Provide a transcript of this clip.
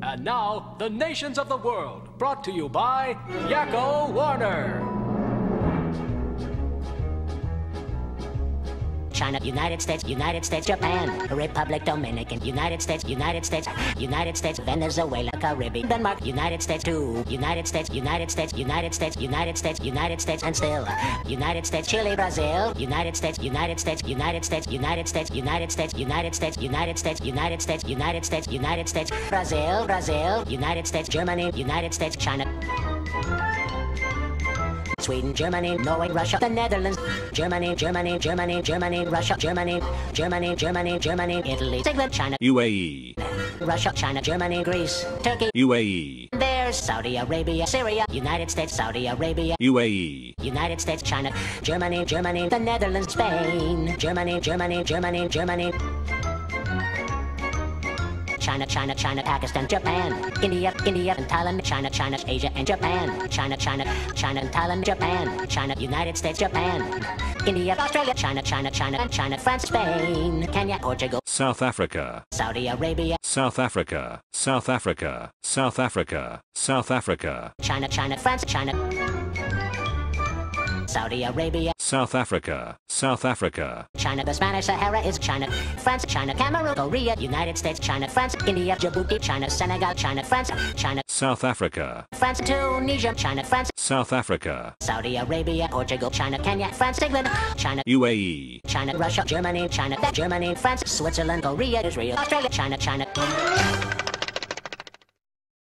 And now, the nations of the world, brought to you by Yakko Warner. China, United States, Japan, Republic Dominican, United States, Venezuela, Caribbean, Denmark, United States, United States, and still, United States, Chile, Brazil, United States, Brazil, United States, Germany, United States, China. Sweden, Germany, Norway, Russia, the Netherlands, Germany, Russia, Germany, Italy, England, China, UAE, Russia, China, Germany, Greece, Turkey, UAE, there's Saudi Arabia, Syria, United States, Saudi Arabia, UAE, United States, China, Germany, the Netherlands, Spain, Germany, China, Pakistan, Japan, India, and Thailand, China, Asia, and Japan, China, and Thailand, Japan, China, United States, Japan, India, Australia, China, France, Spain, Kenya, Portugal, South Africa, Saudi Arabia, South Africa, China, France, Saudi Arabia, South Africa, China, the Spanish Sahara is China, France, China, Cameroon, Korea, United States, China, France, India, Djibouti, China, Senegal, China, France, China, South Africa, France, Tunisia, China, France, South Africa, Saudi Arabia, Portugal, China, Kenya, France, England, China, UAE, China, Russia, Germany, France, Switzerland, Korea, Israel, Australia, China.